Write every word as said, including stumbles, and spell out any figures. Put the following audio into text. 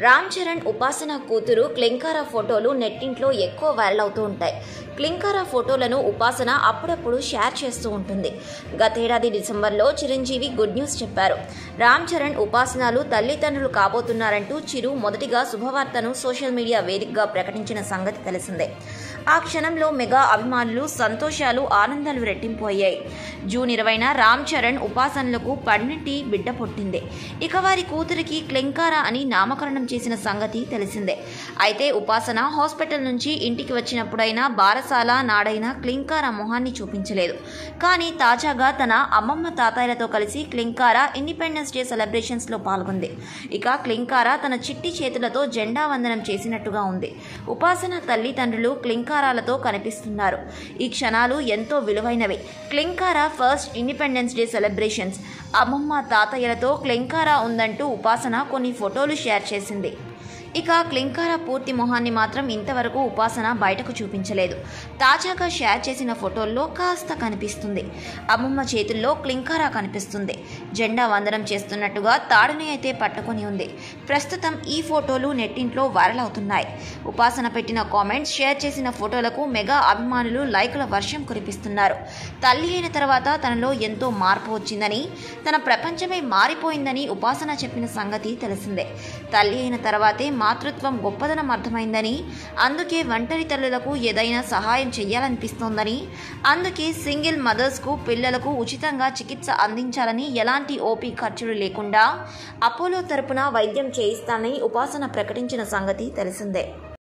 రామ్ చరణ్ ఉపాసన కూతురు క్లింకార ఫోటోలు నెట్టింట్లో ఎక్కువ వైరల్ అవుతూ ఉంటాయి. క్లింకార ఫోటోలను ఉపాసన అప్పుడప్పుడు షేర్ చేస్తూ ఉంటుంది. గతేడాది డిసెంబర్లో చిరంజీవి గుడ్ న్యూస్ చెప్పారు. రామ్ చరణ్ ఉపాసనలు తల్లిదండ్రులు కాబోతున్నారంటూ చిరు మొదటిగా శుభవార్తను సోషల్ మీడియా వేదికగా ప్రకటించిన సంగతి తెలిసిందే. ఆ క్షణంలో మెగా అభిమానులు సంతోషాలు ఆనందాలు రెట్టింపు అయ్యాయి. జూన్ ఇరవైన రామ్ చరణ్ ఉపాసనలకు పన్నెంటి బిడ్డ పుట్టింది. ఇక వారి కూతురికి క్లింకార అని నామకరణం చేసిన సంగతి తెలిసిందే. అయితే ఉపాసన హాస్పిటల్ నుంచి ఇంటికి వచ్చినప్పుడైనా బారసాల నాడైనా క్లింకార మొహాన్ని చూపించలేదు. కానీ తాజాగా తన అమ్మమ్మ తాతయ్యలతో కలిసి క్లింకార ఇండిపెండెన్స్ డే సెలబ్రేషన్స్ లో పాల్గొంది. ఇక క్లింకార తన చిట్టి చేతులతో జెండా వందనం చేసినట్టుగా ఉంది. ఉపాసన తల్లిదండ్రులు క్లింకారాలతో కనిపిస్తున్నారు. ఈ క్షణాలు ఎంతో విలువైనవి. Klin Kaara first independence day celebrations అమ్మమ్మ తాతయ్యలతో క్లింకార ఉందంటూ ఉపాసన కొన్ని ఫోటోలు షేర్ చేసింది. ఇక క్లింకార పూర్తి మొహాన్ని మాత్రం ఇంతవరకు ఉపాసన బయటకు చూపించలేదు. తాజాగా షేర్ చేసిన ఫోటోల్లో కాస్త కనిపిస్తుంది. అమ్మమ్మ చేతుల్లో క్లింకార కనిపిస్తుంది. జెండా వందనం చేస్తున్నట్టుగా తాడుని అయితే పట్టుకొని ఉంది. ప్రస్తుతం ఈ ఫోటోలు నెట్టింట్లో వైరల్ అవుతున్నాయి. ఉపాసన పెట్టిన కామెంట్స్, షేర్ చేసిన ఫోటోలకు మెగా అభిమానులు లైకుల వర్షం కురిపిస్తున్నారు. తల్లి అయిన తర్వాత తనలో ఎంతో మార్పు వచ్చిందని, తన ప్రపంచమే మారిపోయిందని ఉపాసన చెప్పిన సంగతి తెలిసిందే. తల్లి అయిన తర్వాతే మాతృత్వం గొప్పదనం అర్థమైందని, అందుకే ఒంటరి తల్లులకు ఏదైనా సహాయం చేయాలనిపిస్తోందని, అందుకే సింగిల్ మదర్స్కు పిల్లలకు ఉచితంగా చికిత్స అందించాలని, ఎలాంటి ఓపీ ఖర్చులు లేకుండా అపోలో తరపున వైద్యం చేయిస్తానని ఉపాసన ప్రకటించిన సంగతి తెలిసిందే.